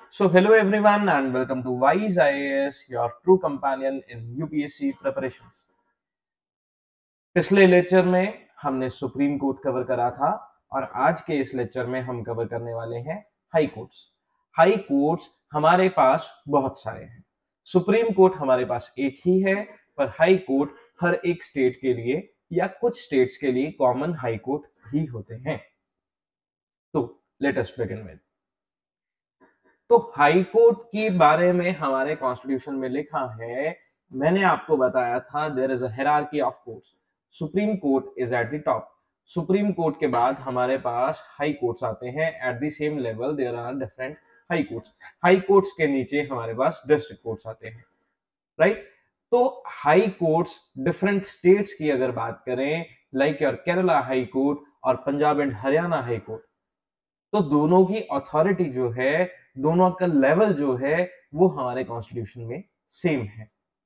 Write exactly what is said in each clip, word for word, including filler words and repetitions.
So hello everyone and welcome to Wise I A S, your true companion in U P S C preparations. पिछले lecture में हमने supreme court cover करा था और आज के इस लेक्चर में हम कवर करने वाले हैं हाई कोर्ट्स। हाई कोर्ट्स हमारे पास बहुत सारे हैं। सुप्रीम कोर्ट हमारे पास एक ही है, पर हाई कोर्ट हर एक स्टेट के लिए या कुछ स्टेट्स के लिए कॉमन हाई कोर्ट भी होते हैं। तो लेट अस बिगिन विद। तो हाई कोर्ट के बारे में हमारे कॉन्स्टिट्यूशन में लिखा है, मैंने आपको बताया था there is a hierarchy of courts. Supreme court is at the top. Supreme court के बाद हमारे पास हाई कोर्ट्स आते हैं। At the same level there are different high courts. High courts के नीचे हमारे पास डिस्ट्रिक्ट कोर्ट्स आते हैं, राइट। तो हाई कोर्ट्स डिफरेंट स्टेट्स की अगर बात करें, like your Kerala high court और Punjab and Haryana high court, तो दोनों की अथॉरिटी जो है, दोनों का लेवल जो है, वो हमारे कॉन्स्टिट्यूशन में सेम है।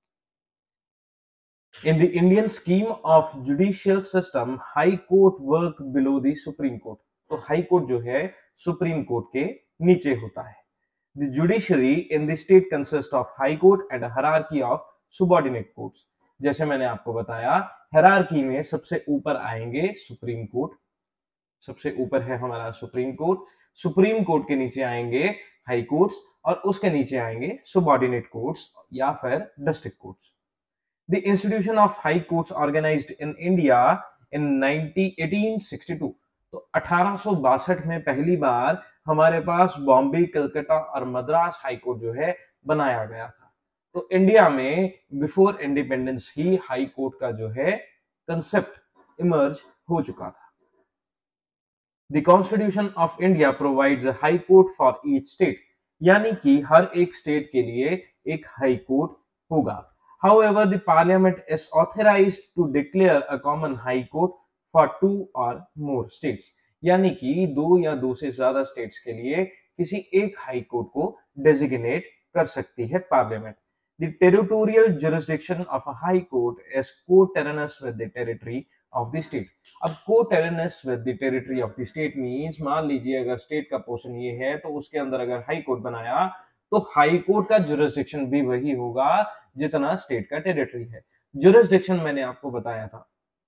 In the Indian scheme of judicial system, high court work below the supreme court. तो हाई कोर्ट जो है सुप्रीम कोर्ट के नीचे होता है। The judiciary in the state consist of high court and hierarchy of subordinate courts. जैसे मैंने आपको बताया, हायरार्की में सबसे ऊपर आएंगे सुप्रीम कोर्ट, सबसे ऊपर है हमारा सुप्रीम कोर्ट। सुप्रीम कोर्ट के नीचे आएंगे हाई कोर्ट्स और उसके नीचे आएंगे सबऑर्डिनेट कोर्ट्स या फिर district courts. The institution of high courts organised in India in eighteen sixty two. तो अठारह सौ बासठ में पहली बार हमारे पास बॉम्बे, कलकत्ता और मद्रास हाई कोर्ट जो है बनाया गया था। तो इंडिया में बिफोर इंडिपेंडेंस ही हाई कोर्ट का जो है कंसेप्ट इमर्ज हो चुका था। The Constitution of India provides a high court for each state, यानी कि हर एक स्टेट के लिए एक हाई कोर्ट होगा। However, the Parliament is authorized to declare a common high court for two or more states, यानी कि दो या दो से ज्यादा स्टेट्स के लिए किसी एक हाई कोर्ट को डेजिग्नेट कर सकती है parliament. The territorial jurisdiction of a high court is coterminous with the territory of the state. अब coterminous with the territory of the state means, मान लीजिए अगर स्टेट का पोर्शन ये है तो उसके अंदर अगर हाई कोर्ट बनाया तो हाई कोर्ट का जुरिस्डिक्शन भी वही होगा जितना स्टेट का टेरिटरी है। जुरिस्डिक्शन मैंने आपको बताया था,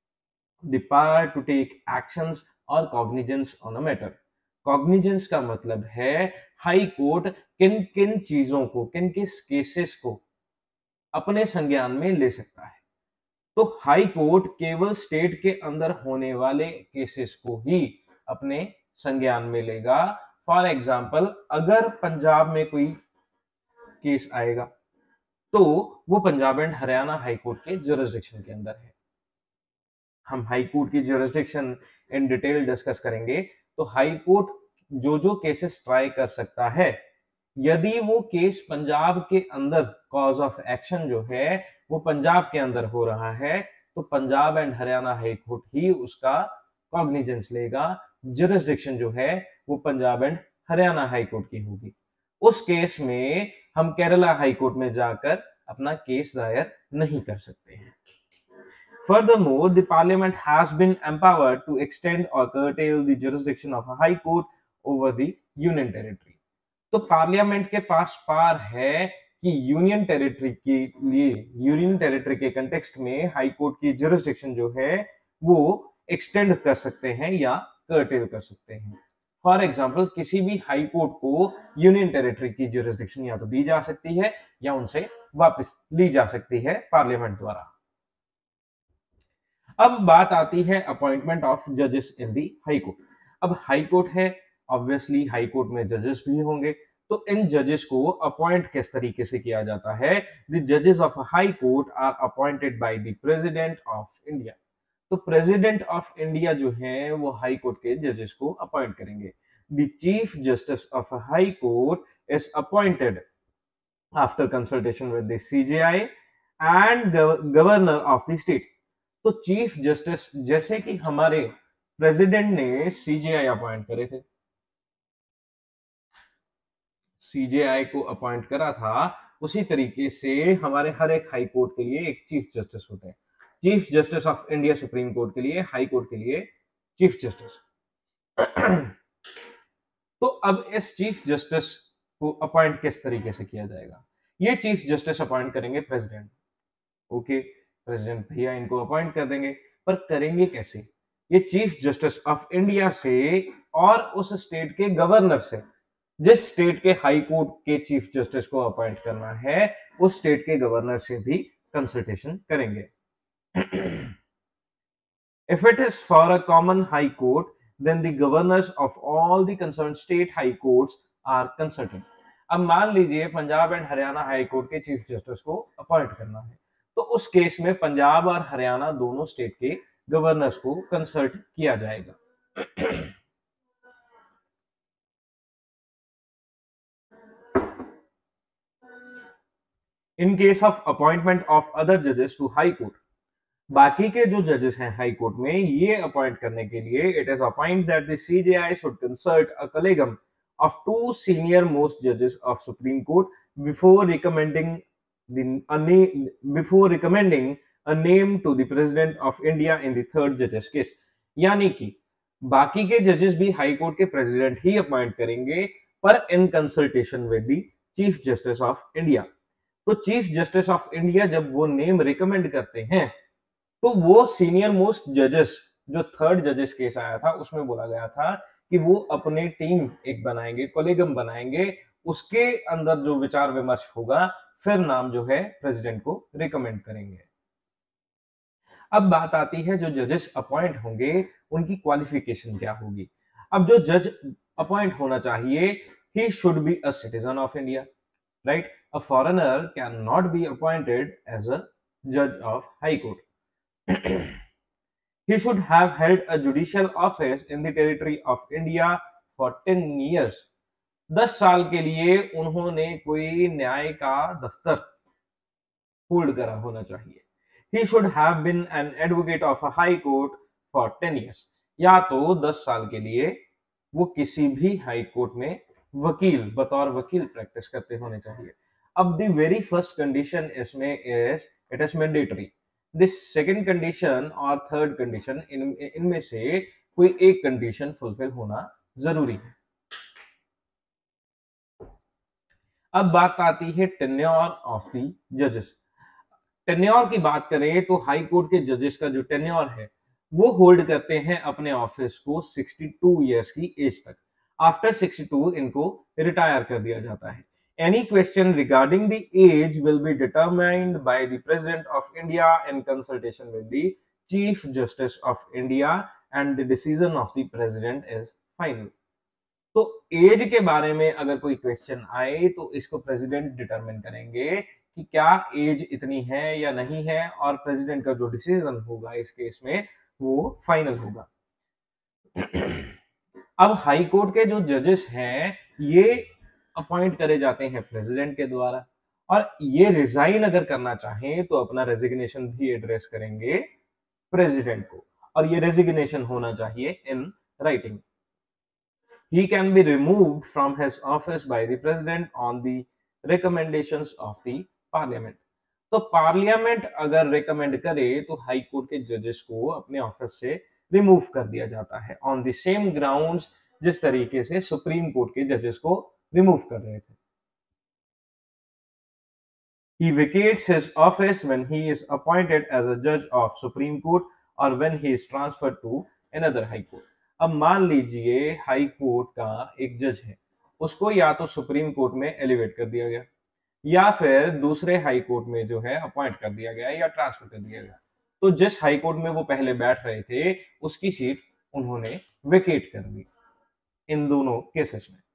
the power to take actions और cognizance on a matter. Cognizance का मतलब है हाई कोर्ट किन किन चीजों को, किन किस केसेस को अपने संज्ञान में ले सकता है। तो हाई कोर्ट केवल स्टेट के अंदर होने वाले केसेस को ही अपने संज्ञान में लेगा। फॉर एग्जाम्पल, अगर पंजाब में कोई केस आएगा तो वो Punjab and Haryana high court के जुरिस्डिक्शन के अंदर है। हम हाई कोर्ट की जुरिस्डिक्शन इन डिटेल डिस्कस करेंगे। तो हाई कोर्ट जो जो केसेस ट्राई कर सकता है, यदि वो केस पंजाब के अंदर, कॉज ऑफ एक्शन जो है वो पंजाब के अंदर हो रहा है, तो Punjab and Haryana high court ही उसका कॉग्निजेंस लेगा। जुरिस्डिक्शन जो है वो Punjab and Haryana high court की होगी। उस केस में हम केरला हाई कोर्ट में जाकर अपना केस दायर नहीं कर सकते हैं। Furthermore, the Parliament has been empowered to extend or curtail the jurisdiction of a high court over the union territory. तो पार्लियामेंट के पास पार है कि यूनियन टेरिटरी के लिए, यूनियन टेरिटरी के कंटेक्स्ट में हाई कोर्ट की जुरिस्डिक्शन जो है वो एक्सटेंड कर सकते हैं या कर्टेल कर सकते हैं। फॉर एग्जांपल, किसी भी हाई कोर्ट को यूनियन टेरिटरी की जुरिस्डिक्शन या तो दी जा सकती है या उनसे वापस ली जा सकती है पार्लियामेंट द्वारा। अब बात आती है अपॉइंटमेंट ऑफ जजेस इन दी हाई कोर्ट। अब हाई कोर्ट है, ऑब्वियसली हाई कोर्ट में जजेस भी होंगे, तो इन जजेस को अपॉइंट किस तरीके से किया जाता है? द जजेस of high court are appointed by the president of India. तो प्रेसिडेंट ऑफ इंडिया जो है वो हाई कोर्ट के जजेस को अपॉइंट करेंगे। The chief justice of high court is appointed after consultation with the CJI and governor of the state. तो chief justice, जैसे कि हमारे प्रेसिडेंट ने सीजेआई अपॉइंट करे थे, सीजेआई को अपॉइंट करा था, उसी तरीके से हमारे हर एक हाई कोर्ट के लिए एक चीफ जस्टिस होते हैं। Chief justice of India supreme court के लिए, हाई कोर्ट के लिए चीफ जस्टिस। तो अब इस चीफ जस्टिस को अपॉइंट किस तरीके से किया जाएगा। ये चीफ जस्टिस अपॉइंट करेंगे प्रेसिडेंट। ओके, प्रेसिडेंट भैया इनको अपॉइंट कर देंगे, पर करेंगे कैसे? ये चीफ जस्टिस ऑफ इंडिया से और उस स्टेट के गवर्नर से, जिस स्टेट के हाई कोर्ट के चीफ जस्टिस को अपॉइंट करना है उस स्टेट के गवर्नर से भी कंसल्टेशन करेंगे। If it is for a common high court, then the governors of all the concerned state high courts are consulted. अब मान लीजिए Punjab and Haryana high court के चीफ जस्टिस को अपॉइंट करना है, तो उस केस में पंजाब और हरियाणा दोनों स्टेट के गवर्नर्स को कंसल्ट किया जाएगा। In case of appointment of other जजेस टू हाई कोर्ट, बाकी के जो जजेस हैं हाई कोर्ट में, ये अपॉइंट करने के लिए it is appoint that the CJI should consult a कलेगम of to senior most जजेस of supreme court before recommending before recommending a name to the president of India in the third जजेस case. यानी कि बाकी के जजेस भी high court के president ही appoint करेंगे, पर इन consultation with the chief justice of India. तो चीफ जस्टिस ऑफ इंडिया जब वो नेम रिकमेंड करते हैं, तो वो सीनियर मोस्ट जजेस, जो थर्ड जजेस केस आया था उसमें बोला गया था कि वो अपने टीम एक बनाएंगे, कोलेगम बनाएंगे, उसके अंदर जो विचार विमर्श होगा फिर नाम जो है प्रेसिडेंट को रिकमेंड करेंगे। अब बात आती है जो जजेस अपॉइंट होंगे उनकी क्वालिफिकेशन क्या होगी। अब जो जज अपॉइंट होना चाहिए, he should be a citizen of India, right? A foreigner can not be appointed as a जज of high court. He should have held a judicial office in the territory of India for ten years. दस साल के लिए उन्होंने कोई न्याय का दफ्तर होल्ड करा होना चाहिए। He should have been an advocate of a high court for ten years. या तो दस साल के लिए वो किसी भी हाई कोर्ट में वकील, बतौर वकील प्रैक्टिस करते होने चाहिए। अब द वेरी फर्स्ट कंडीशन इसमें is it is mandatory. This second condition और थर्ड कंडीशन, इन इनमें से कोई एक कंडीशन फुलफिल होना जरूरी है। अब बात आती है टेन्योर ऑफ द जजेस। टेन्योर की बात करें तो हाई कोर्ट के जजेस का जो टेन्योर है वो होल्ड करते हैं अपने ऑफिस को बासठ इयर्स की एज तक। आफ्टर बासठ इनको रिटायर कर दिया जाता है। Any question regarding the age will be determined by the President of India in consultation with the Chief Justice of India, and the decision of the President is final. तो age के बारे में अगर कोई क्वेश्चन आए तो इसको president determine करेंगे कि क्या एज इतनी है या नहीं है, और प्रेसिडेंट का जो डिसीजन होगा इस केस में वो फाइनल होगा। अब हाई कोर्ट के जो जजेस हैं ये अपॉइंट करे जाते हैं प्रेसिडेंट के द्वारा, और ये रिजाइन अगर करना चाहें तो अपना रेजिग्नेशन भी एड्रेस करेंगे प्रेसिडेंट को, और ये रेजिग्नेशन होना चाहिए in writing. He can be removed from his office by the president on the recommendations of the parliament. तो पार्लियामेंट अगर रिकमेंड करे तो हाई कोर्ट के जजेस को अपने ऑफिस से रिमूव कर दिया जाता है ऑन द सेम ग्राउंड्स जिस तरीके से सुप्रीम कोर्ट के जजेस को रिमूव कर रहे थे। He vacates his office when he is appointed as a judge of Supreme Court or when he is transferred to another high court. अब मान लीजिए हाई कोर्ट का एक जज है, उसको या तो सुप्रीम कोर्ट में एलिवेट कर दिया गया या फिर दूसरे हाई कोर्ट में जो है अपॉइंट कर दिया गया या ट्रांसफर कर दिया गया। तो जिस हाई कोर्ट में वो पहले बैठ रहे थे उसकी सीट उन्होंने वेकेट कर दी इन दोनों केसेस में।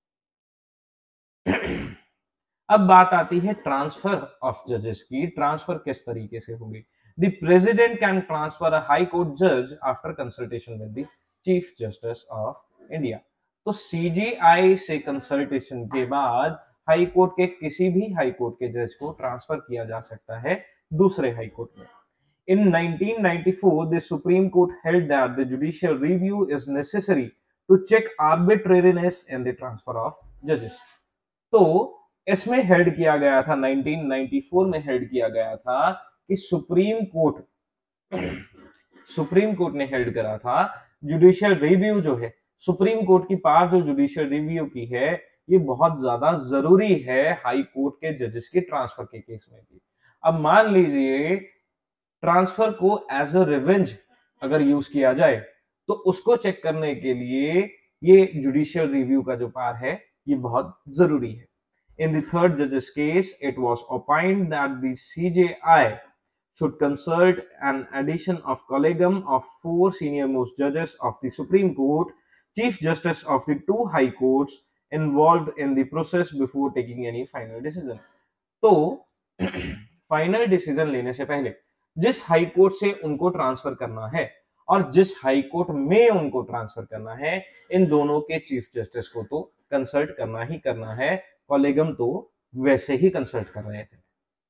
अब बात आती है ट्रांसफर ऑफ जजेस की। ट्रांसफर किस तरीके से होगी? The president can transfer a high court जज after consultation with the chief justice of India. तो सीजीआई से कंसल्टेशन के बाद हाई कोर्ट के किसी भी हाई कोर्ट के जज को ट्रांसफर किया जा सकता है दूसरे हाई कोर्ट में। In nineteen ninety-four, the Supreme Court held that the judicial review is necessary to check arbitrariness in the transfer of judges. तो इसमें हेल्ड किया गया था, नाइनटीन नाइंटी फोर में हेल्ड किया गया था कि सुप्रीम कोर्ट सुप्रीम कोर्ट ने हेल्ड करा था जुडिशियल रिव्यू जो है, सुप्रीम कोर्ट की पावर जो जुडिशियल रिव्यू की है ये बहुत ज्यादा जरूरी है हाई कोर्ट के जजेस के ट्रांसफर के केस में भी। अब मान लीजिए ट्रांसफर को एज अ रिवेंज अगर यूज किया जाए तो उसको चेक करने के लिए ये जुडिशियल रिव्यू का जो पार है ये बहुत जरूरी है। In the third judge's case, it was opined that the C J I should consult an addition of collegium of four senior-most judges of the Supreme Court, Chief Justice of the two High Courts involved in the process before taking any final decision. तो final decision लेने से पहले जिस high court से उनको transfer करना है और जिस हाई कोर्ट में उनको ट्रांसफर करना है, इन दोनों के चीफ जस्टिस को तो कंसल्ट करना ही करना है। कॉलेगम तो वैसे ही कंसल्ट कर रहे थे,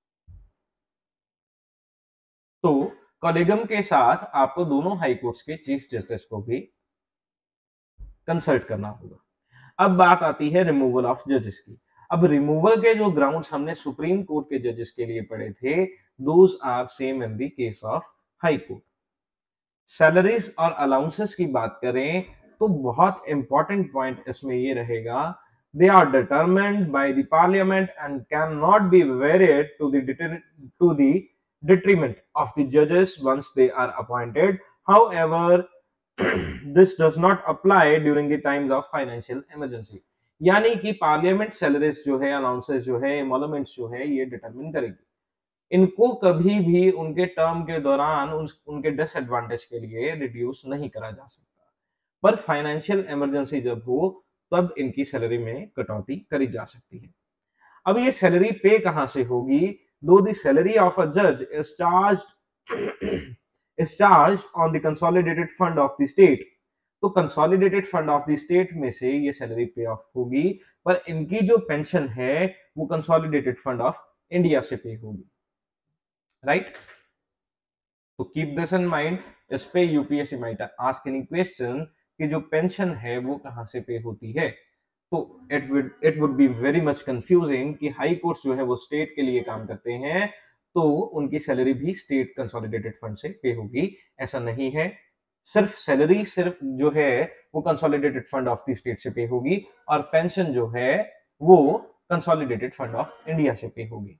तो कॉलेगम के साथ आपको दोनों हाई कोर्ट्स के चीफ जस्टिस को भी कंसल्ट करना होगा। अब बात आती है रिमूवल ऑफ जजेस की। अब रिमूवल के जो ग्राउंड्स हमने सुप्रीम कोर्ट के जजेस के लिए पढ़े थे, those are same in the case of high court. Salaries और अलाउंसेस की बात करें तो बहुत इंपॉर्टेंट पॉइंट इसमें ये रहेगा, they are determined by the parliament and cannot be varied to the to the detriment of the judges once they are appointed. However, this does not apply during the times of financial emergency. यानी कि parliament salaries जो है, allowances जो है, emoluments जो है, ये determine करेगी। इनको कभी भी उनके टर्म के दौरान उन, उनके डिसएडवांटेज के लिए रिड्यूस नहीं करा जा सकता, पर फाइनेंशियल इमरजेंसी जब हो तब इनकी सैलरी में कटौती करी जा सकती है। अब ये सैलरी पे कहां से होगी? दो द सैलरी ऑफ अ जज is charged is charged on the consolidated fund of the state, तो consolidated fund of the state में से ये सैलरी पे ऑफ होगी, पर इनकी जो पेंशन है वो कंसोलिडेटेड फंड ऑफ इंडिया से पे होगी, राइट? तो कीप दिस इन माइंड। इस पे UPSC might ask any question कि जो पेंशन है वो कहां से पे होती है, तो it would it would be very much confusing कि हाई कोर्ट्स जो है वो स्टेट के लिए काम करते हैं तो उनकी सैलरी भी स्टेट कंसोलिडेटेड फंड से पे होगी। ऐसा नहीं है, सिर्फ सैलरी सिर्फ जो है वो consolidated fund of the state से पे होगी और पेंशन जो है वो कंसोलिडेटेड फंड ऑफ इंडिया से पे होगी।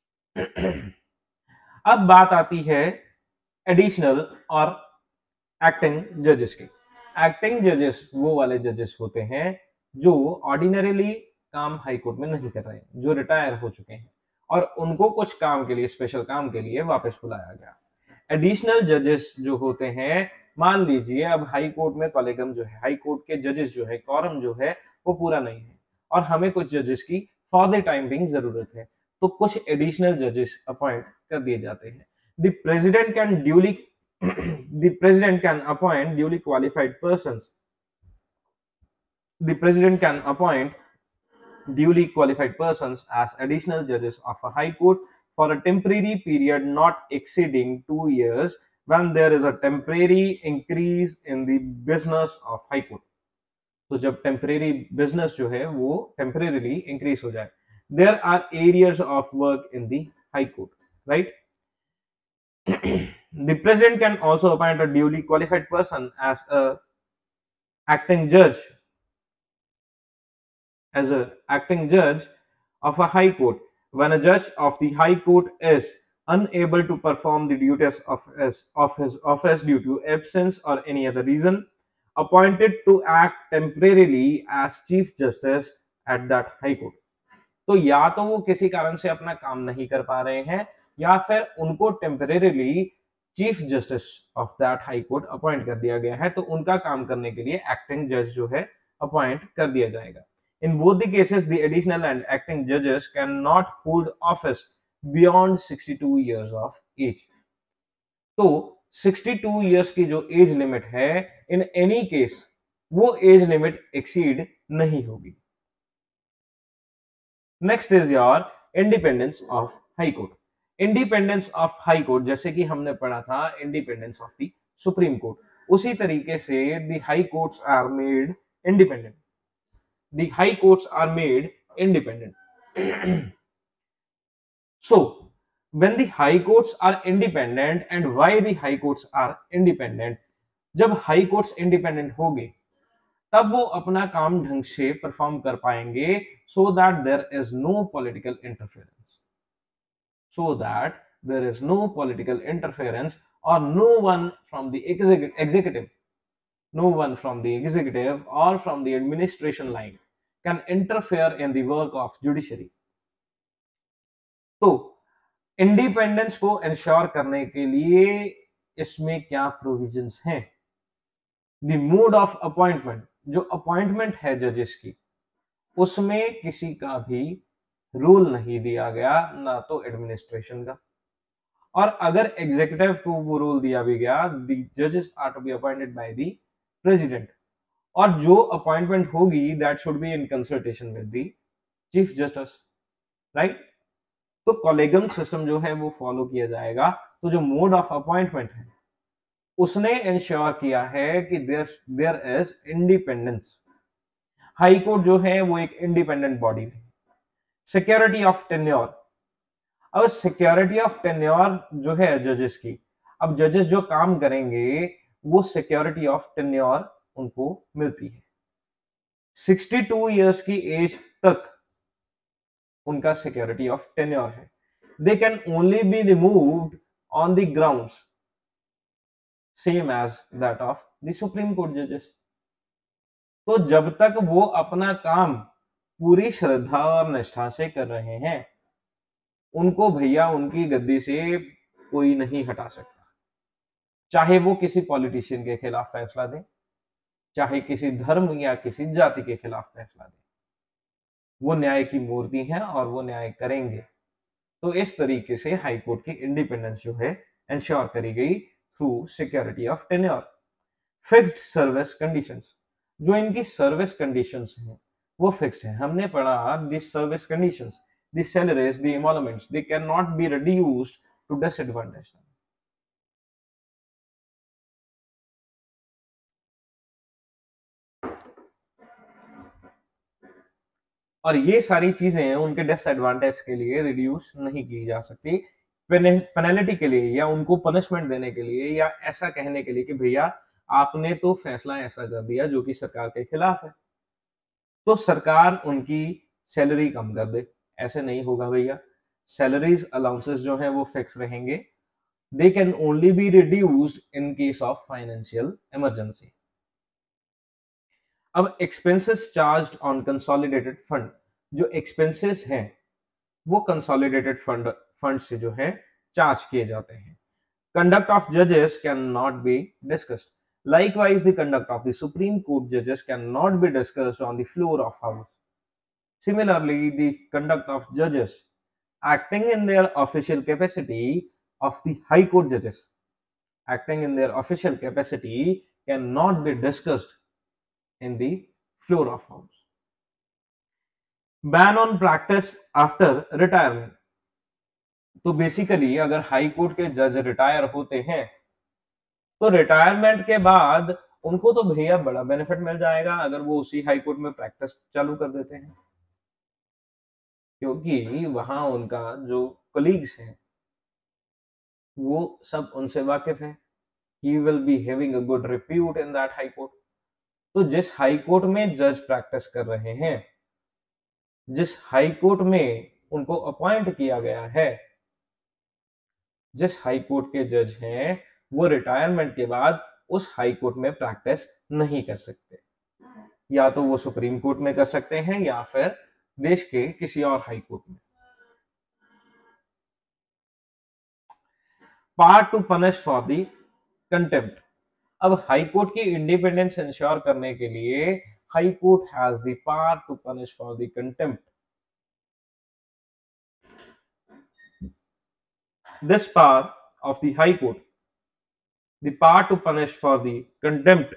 अब बात आती है एडिशनल और एक्टिंग जजेस की। एक्टिंग जजेस वो वाले जजेस होते हैं जो ऑर्डिनरीली काम हाई कोर्ट में नहीं कर रहे हैं, जो रिटायर हो चुके हैं और उनको कुछ काम के लिए, स्पेशल काम के लिए वापस बुलाया गया। एडिशनल जजेस जो होते हैं, मान लीजिए अब हाई कोर्ट में कॉलेगम जो है, हाई कोर्ट के जजेस जो है, कॉरम जो है वो पूरा नहीं है और हमें कुछ जजेस की फॉर द टाइम बिंग जरूरत है, तो कुछ एडिशनल जजेस अपॉइंट कर दिए जाते हैं। The president can duly the president can appoint duly qualified persons. The president can appoint duly qualified persons as additional judges of a high court for a temporary period not exceeding two years when there is a temporary increase in the business of high court. तो जब temporary business जो है वो temporarily increase हो जाए, there are areas of work in the high court, right? The president can also appoint a duly qualified person as a acting judge as a acting judge of a high court when a judge of the high court is unable to perform the duties of his, of his office due to absence or any other reason, appointed to act temporarily as chief justice at that high court. तो या तो वो किसी कारण से अपना काम नहीं कर पा रहे हैं या फिर उनको temporarily chief justice of that high court appoint कर दिया गया है, तो उनका काम करने के लिए एक्टिंग जज जो है अपॉइंट कर दिया जाएगा। In both the cases the additional and acting जजेस can not hold office beyond sixty two years of age. तो सिक्सटी टू इयर्स की जो एज लिमिट है, इन एनी केस वो एज लिमिट एक्सीड नहीं होगी। Next is your independence of high court. Independence of high court, जैसे कि हमने पढ़ा था independence of the supreme court, उसी तरीके से the high courts are made independent. The high courts are made independent. So when the high courts are independent and why the high courts are independent, जब high courts independent होंगे तब वो अपना काम ढंग से परफॉर्म कर पाएंगे, so that there is no political interference, so that there is no political interference, or no one from the executive no one from the executive or from the administration line can interfere in the work of judiciary. तो independence को ensure करने के लिए इसमें क्या provisions हैं? The mode of appointment, जो appointment है जजेस की, उसमें किसी का भी रूल नहीं दिया गया, ना तो एडमिनिस्ट्रेशन का, और अगर एग्जीक्यूटिव को वो रोल दिया भी गया, द जजेस are to be appointed by the president, और जो अपॉइंटमेंट होगी that should be in consultation with the chief justice, right? तो कॉलेगियम सिस्टम जो है वो फॉलो किया जाएगा। तो जो मोड ऑफ अपॉइंटमेंट है उसने इंश्योर किया है कि there there is independence. High court जो है वो एक इंडिपेंडेंट बॉडी है। सिक्योरिटी ऑफ टेन्योर, अब सिक्योरिटी ऑफ टेन्योर जो है जजेस की, अब जजेस जो काम करेंगे वो सिक्योरिटी ऑफ टेन्योर उनको मिलती है। बासठ इयर्स की एज तक उनका सिक्योरिटी ऑफ टेन्योर है। They can only be removed on the grounds same as that of the supreme court जजेस। तो जब तक वो अपना काम पूरी श्रद्धा और निष्ठा से कर रहे हैं, उनको भैया उनकी गद्दी से कोई नहीं हटा सकता, चाहे वो किसी पॉलिटिशियन के खिलाफ फैसला दे, चाहे किसी धर्म या किसी जाति के खिलाफ फैसला दे। वो न्याय की मूर्ति हैं और वो न्याय करेंगे। तो इस तरीके से हाई कोर्ट की इंडिपेंडेंस जो है इंश्योर करी गई through security of tenure. Fixed service conditions, जो इनकी सर्विस कंडीशंस हैं वो फिक्स्ड है। हमने पढ़ा this service conditions, the salaries, the emoluments, they can not be reduced to disadvantage. और ये सारी चीजें उनके डिसएडवांटेज के लिए रिड्यूस नहीं की जा सकती, पेनल्टी के लिए या उनको पनिशमेंट देने के लिए या ऐसा कहने के लिए कि भैया आपने तो फैसला ऐसा कर दिया जो कि सरकार के खिलाफ है, तो सरकार उनकी सैलरी कम कर दे। ऐसे नहीं होगा भैया। सैलरीज अलाउंसेस जो है वो फिक्स रहेंगे। They can only be reduced in case of financial emergency. अब expenses charged on consolidated fund, जो एक्सपेंसेस हैं वो कंसोलिडेटेड फंड फंड से जो है चार्ज किए जाते हैं। कंडक्ट ऑफ जजेस can not be discussed, likewise the conduct of the supreme court judges cannot be discussed on the floor of house. Similarly, the conduct of judges acting in their official capacity of the high court judges acting in their official capacity cannot be discussed in the floor of house. Ban on practice after retirement, तो basically अगर high court के जज retire होते हैं तो retirement के बाद उनको तो भैया बड़ा बेनिफिट मिल जाएगा अगर वो उसी हाई कोर्ट में प्रैक्टिस चालू कर देते हैं, क्योंकि वहां उनका जो कलीग्स हैं वो सब उनसे वाकिफ हैं। He will be having a good repute in that high court. तो जिस हाई कोर्ट में जज प्रैक्टिस कर रहे हैं, जिस हाई कोर्ट में उनको अपॉइंट किया गया है, जिस हाई कोर्ट के जज हैं, वो रिटायरमेंट के बाद उस हाई कोर्ट में प्रैक्टिस नहीं कर सकते। या तो वो सुप्रीम कोर्ट में कर सकते हैं या फिर देश के किसी और हाई कोर्ट में। Power to punish for the contempt, अब हाई कोर्ट की इंडिपेंडेंस इंश्योर करने के लिए high court has the power to punish for the contempt. This power of the High Court, the power to punish for the contempt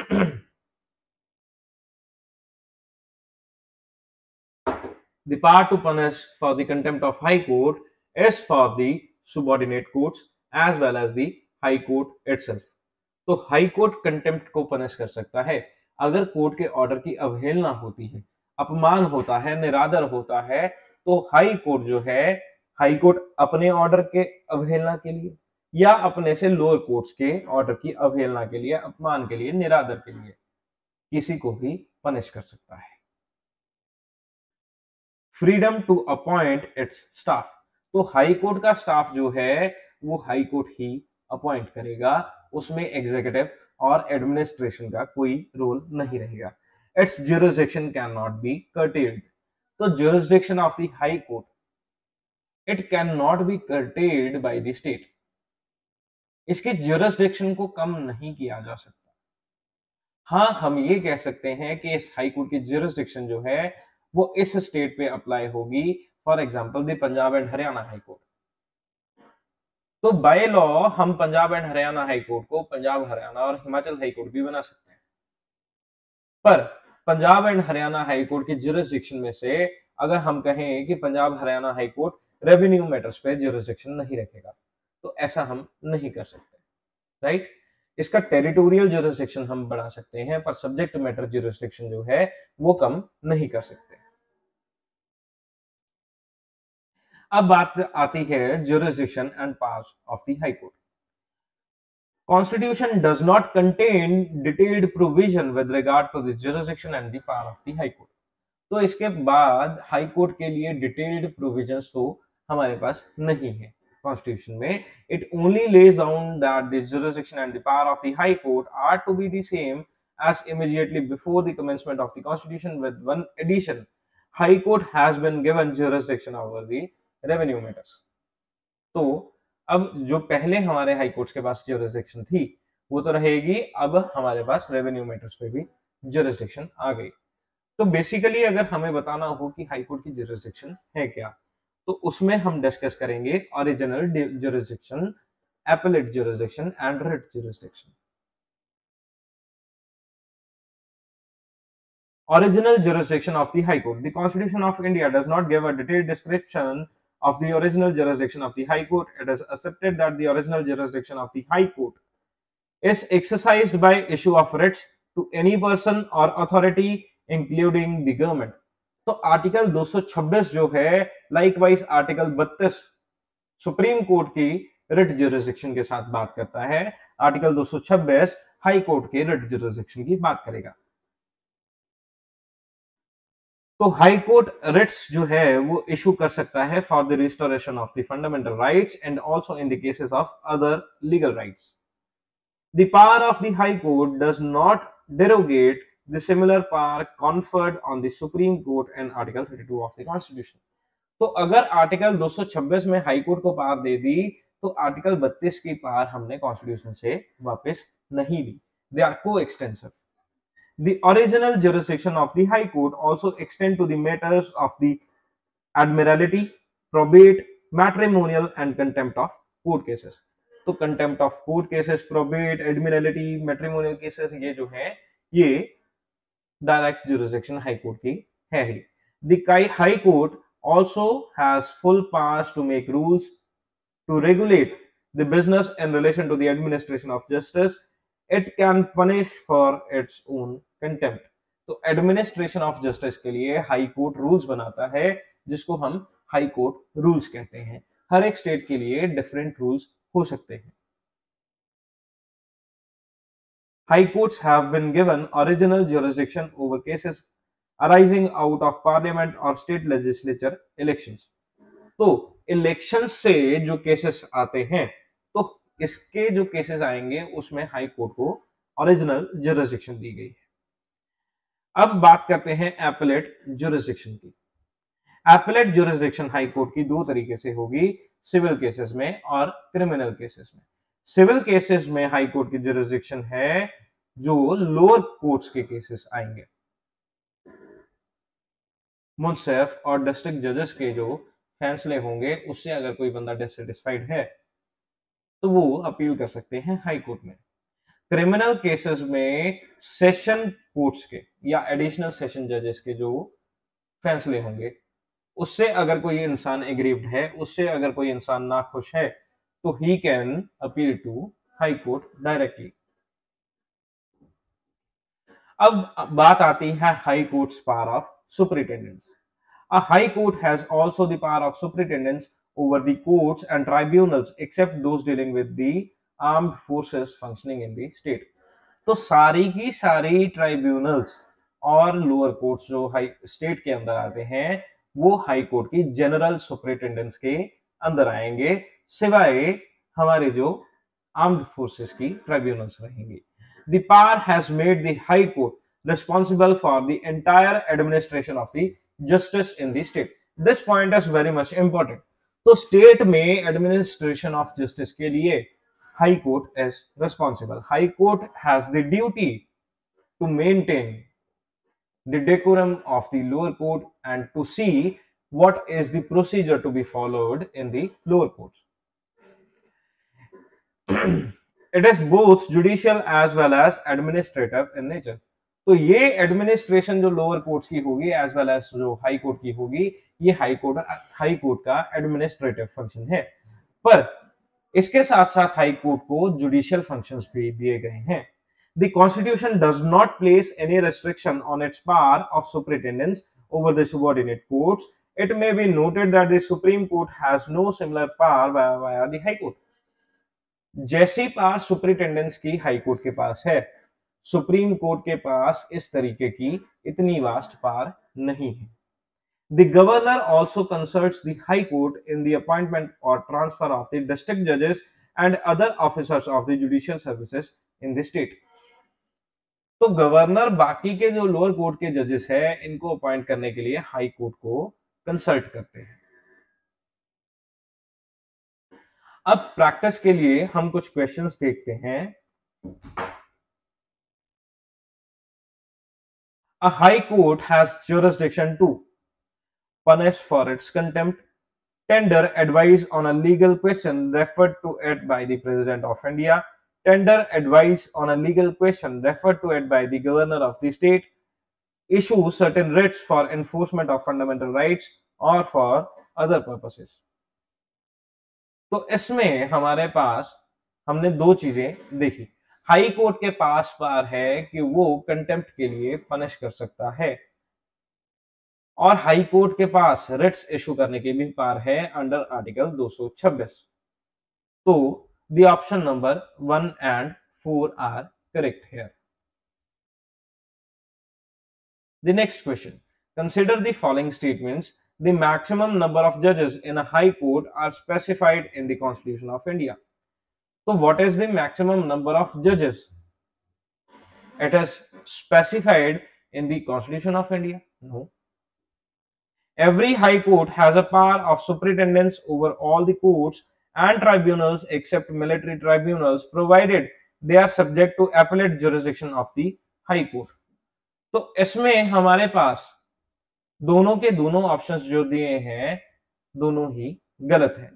the power to punish for the contempt of High Court is for the subordinate courts as well as the High Court itself. तो high court contempt को punish कर सकता है अगर court के order की अवहेलना होती है, अपमान होता है, निरादर होता है, तो हाई कोर्ट जो है, हाई कोर्ट अपने ऑर्डर के अवहेलना के लिए या अपने से लोअर कोर्ट्स के ऑर्डर की अवहेलना के लिए, अपमान के लिए, निरादर के लिए किसी को भी पनिश कर सकता है। Freedom to appoint its staff, तो हाई कोर्ट का स्टाफ जो है वो हाई कोर्ट ही अपॉइंट करेगा, उसमें एग्जीक्यूटिव और एडमिनिस्ट्रेशन का कोई रोल नहीं रहेगा। Its jurisdiction can not be curtailed, तो jurisdiction of the high court it can not be curtailed by the state, इसके ज्यूरिसडिक्शन को कम नहीं किया जा सकता। हाँ, हम ये कह सकते हैं कि इस हाई कोर्ट की ज्यूरिसडिक्शन जो है वो इस स्टेट पे अप्लाई होगी, for example the Punjab and Haryana high court. तो बाय लॉ हम Punjab and Haryana high court को पंजाब, हरियाणा और हिमाचल हाई कोर्ट भी बना सकते हैं, पर Punjab and Haryana high court की ज्यूरिसडिक्शन में से अगर हम कहें कि Punjab Haryana high court revenue matters पे ज्यूरिसडिक्शन नहीं रखेगा, तो ऐसा हम नहीं कर सकते, राइट। इसका टेरिटोरियल ज्यूरिसडिक्शन हम बढ़ा सकते हैं, पर सब्जेक्ट मैटर ज्यूरिसडिक्शन जो है वो कम नहीं कर सकते। अब बात आती है jurisdiction and powers of the high court. Constitution does not contain detailed provision with regard to the jurisdiction and the power of the High Court. तो इसके बाद हाई कोर्ट के लिए डिटेल्ड प्रोविजंस तो हमारे पास नहीं है कॉन्स्टिट्यूशन में। It only lays down that the jurisdiction and the power of the high court are to be the same as immediately before the commencement of the constitution, with one addition: high court has been given jurisdiction over the revenue matters. तो अब जो पहले हमारे high courts के पास jurisdiction थी वो तो रहेगी, अब हमारे पास रेवेन्यू मैटर्स पे भी ज्यूरिसडिक्शन आ गई। तो बेसिकली अगर हमें बताना हो कि हाई कोर्ट की ज्यूरिसडिक्शन है क्या, तो उसमें हम डिस्कस करेंगे original jurisdiction, appellate jurisdiction and writ jurisdiction. Original jurisdiction of the High Court. The Constitution of India does not give a detailed description of the original jurisdiction of the High Court. It is accepted that the original jurisdiction of the High Court is exercised by issue of writs to any person or authority including the government. तो article दो सौ छब्बीस जो है, likewise article बत्तीस supreme court की writ jurisdiction के साथ बात करता है। आर्टिकल दो सौ छब्बीस हाई कोर्ट के रिट ज्यूरिसडिक्शन की बात करेगा। तो हाई कोर्ट रिट्स जो है वो इशू कर सकता है for the restoration of the fundamental rights and also in the cases of other legal rights. The power of the high court does not derogate the similar power conferred on the Supreme Court and Article thirty-two of the Constitution. तो अगर article दो सौ छब्बीस में high court को power दे दी, तो आर्टिकल बत्तीस की पावर हमने कॉन्स्टिट्यूशन से वापस नहीं ली। They are coextensive. The original jurisdiction of the High Court also extend to the matters of the admiralty, probate, matrimonial and contempt of court cases. तो contempt of court cases, probate, admiralty, matrimonial cases ये जो है ये direct jurisdiction High Court की है ही। The High Court also has full powers to make rules to regulate the business in relation to the administration of justice. It can punish for its own contempt. तो administration of justice के लिए high court rules बनाता है, जिसको हम high court rules कहते हैं। हर एक स्टेट के लिए डिफरेंट रूल्स हो सकते हैं। High courts have been given original jurisdiction over cases arising out of parliament और स्टेट लेजिस्लेचर इलेक्शंस। तो इलेक्शंस से जो केसेस आते हैं, तो इसके जो केसेस आएंगे उसमें हाई कोर्ट को ओरिजिनल ज्यूरिसडिक्शन दी गई है। अब बात करते हैं एपेलेट ज्यूरिसडिक्शन की। एपेलेट ज्यूरिसडिक्शन हाई कोर्ट की दो तरीके से होगी, सिविल केसेस में और क्रिमिनल केसेस में। सिविल केसेस में हाई कोर्ट की ज्यूरिसडिक्शन है जो लोअर कोर्ट्स के केसेस आएंगे। मुंसिफ और डिस्ट्रिक्ट जजेस के जो फैसले होंगे उससे अगर कोई बंदा डिससेटिस्फाइड है तो वो अपील कर सकते हैं हाई कोर्ट में। क्रिमिनल केसेस में सेशन कोर्ट्स के या एडिशनल सेशन जजेस के जो फैसले होंगे उससे अगर कोई इंसान एग्रीव्ड है, उससे अगर कोई इंसान नाखुश है, तो he can appeal to high court directly. अब बात आती है high courts power of superintendence. A high court has also the power of superintendence over the courts and tribunals except those dealing with the armed forces functioning in the state. तो सारी की सारी tribunals और lower courts जो high state के अंदर आते हैं वो हाई कोर्ट की जनरल सुपरिटेंडेंस के अंदर आएंगे, सिवाय हमारे जो आर्म्ड फोर्सेस की ट्राइब्यूनल्स रहेंगी। The power has made the high court responsible for the entire administration of the justice in the state. This point is very much important. तो स्टेट में एडमिनिस्ट्रेशन ऑफ जस्टिस के लिए high court is responsible. High court has the duty to maintain the decorum of the lower court and to see what is the procedure to be followed in the lower courts. It is both judicial as well as administrative in nature. तो ये administration जो lower courts की होगी as well as जो high court की होगी, ये high court high court का एडमिनिस्ट्रेटिव फंक्शन है, पर इसके साथ साथ हाई कोर्ट को जुडिशियल फंक्शंस भी दिए गए हैं। The Constitution does not place any restriction on its power of superintendence over the subordinate courts. It may be noted that the Supreme Court has no similar power via, via the High Court. जैसी power superintendence की high court के पास है, supreme court के पास इस तरीके की इतनी वास्ट पावर नहीं है। The governor also consults the High Court in the appointment or transfer of the district judges and other officers of the judicial services in the state. तो गवर्नर बाकी के जो लोअर कोर्ट के जजेस है इनको अपॉइंट करने के लिए हाई कोर्ट को कंसल्ट करते हैं। अब प्रैक्टिस के लिए हम कुछ क्वेश्चंस देखते हैं। A high court has jurisdiction to punish for its contempt, tender advice on a legal question referred to it by the President of India, tender advice on a legal question referred to it by the governor of the state, issue certain writs for enforcement of fundamental rights or for other purposes. तो इसमें हमारे पास हमने दो चीजें देखी। High court के पास power है कि वो कंटेम्प्ट के लिए पनिश कर सकता है, और हाई कोर्ट के पास रिट्स इशू करने की भी पावर है अंडर आर्टिकल दो सौ छब्बीस। तो the option number one and four are correct here. The next question. Consider the following statements. The maximum number of judges in a high court are specified in the Constitution of India. So what is the maximum number of judges? It is specified in the Constitution of India? No. Every high court has a power of superintendence over all the courts and tribunals except military tribunals, provided they are subject to appellate jurisdiction of the high court. तो इसमें हमारे पास दोनों के दोनों options जो दिए हैं दोनों ही गलत है।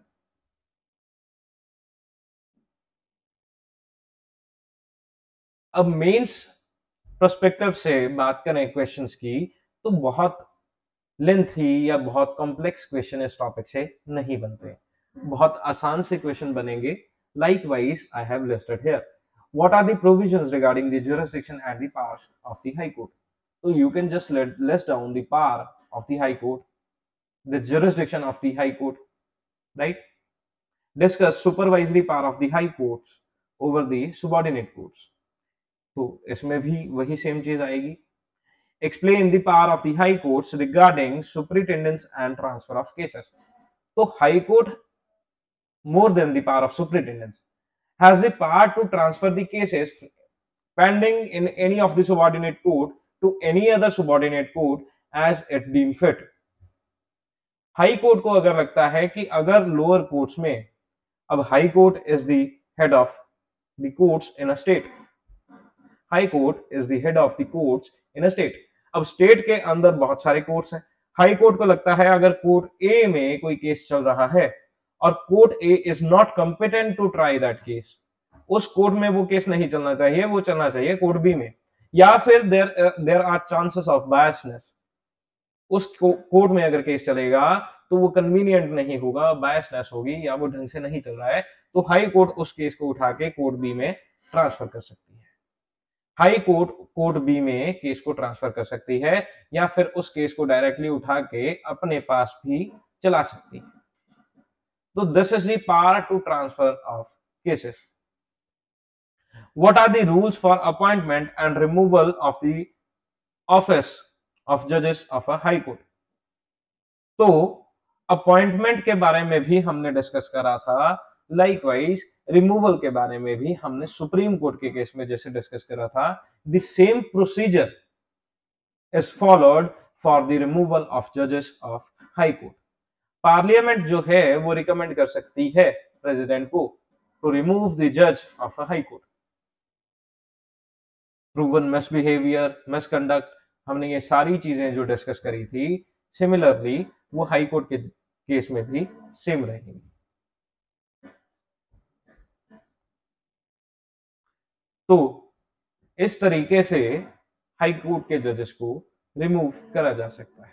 अब मेंस पर्सपेक्टिव से बात करें क्वेश्चंस की, तो बहुत लेंथी या बहुत कॉम्प्लेक्स क्वेश्चन इस टॉपिक से नहीं बनते, बहुत आसान से क्वेश्चन बनेंगे। Likewise I have listed here what are the provisions regarding the jurisdiction and the powers of the high court. So you can just let, list down the power of the High Court, the jurisdiction of the High Court, right? Discuss supervisory power of the High Courts over the subordinate courts. तो इसमें भी वही same चीज आएगी। Explain the power of the High Courts regarding superintendence and transfer of cases. तो High Court, more than the power of superintendence, has the power to transfer the cases pending in any of the subordinate court to any other subordinate court as it deem fit. High court को अगर लगता है कि अगर lower courts में, अब high court is the head of the courts in a state, high court is the head of the courts in a state. अब state के अंदर बहुत सारे कोर्ट्स हैं, हाई कोर्ट को लगता है अगर कोर्ट ए में कोई केस चल रहा है और court A is not competent to try that case, उस कोर्ट में वो केस नहीं चलना चाहिए, वो चलना चाहिए कोर्ट बी में, या फिर there there are chances of biasness, उस कोर्ट में अगर केस चलेगा तो वो कन्वीनियंट नहीं होगा, बायसनेस होगी या वो ढंग से नहीं चल रहा है, तो हाई कोर्ट उस केस को उठा के कोर्ट बी में ट्रांसफर कर सकती है। हाई कोर्ट कोर्ट बी में केस को ट्रांसफर कर सकती है या फिर उस केस को डायरेक्टली उठा के अपने पास भी चला सकती है। तो this is the power to transfer of cases. What are the rules for appointment and removal of the office of judges of a high court? तो अपॉइंटमेंट के बारे में भी हमने डिस्कस करा था, लाइकवाइज रिमूवल के बारे में भी हमने सुप्रीम कोर्ट के केस में जैसे डिस्कस करा था, the same procedure is followed for the removal of जजेस ऑफ हाई कोर्ट। पार्लियामेंट जो है वो रिकमेंड कर सकती है प्रेसिडेंट को टू रिमूव द जज of a high court. Proven misbehaviour, misconduct, हमने ये सारी चीजें जो डिस्कस करी थी, सिमिलरली वो हाई कोर्ट के केस में भी सेम रहेंगी। तो इस तरीके से हाई कोर्ट के जजेस को रिमूव करा जा सकता है।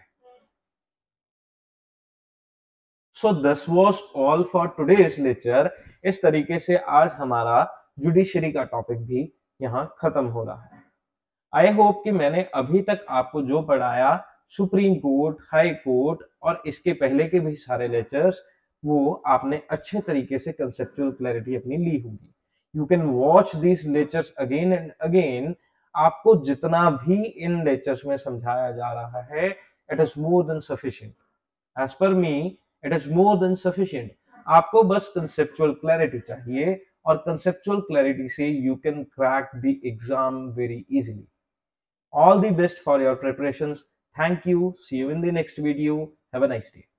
So this was all for today's lecture. इस तरीके से आज हमारा जुडिशरी का टॉपिक भी यहां खत्म हो रहा है। आई होप कि मैंने अभी तक आपको जो पढ़ाया सुप्रीम कोर्ट, हाई कोर्ट और इसके पहले के भी सारे लेक्चर्स, वो आपने अच्छे तरीके से कंसेप्चुअल क्लैरिटी अपनी ली होगी। You can watch this lectures again and again. आपको जितना भी इन लेक्चर्स में समझाया जा रहा है, it is more than sufficient. As per me, it is more than sufficient. आपको बस कंसेप्चुअल क्लैरिटी चाहिए, और कंसेप्चुअल क्लैरिटी से you can crack the exam very easily. All the best for your preparations. Thank you. See you in the next video. Have a nice day.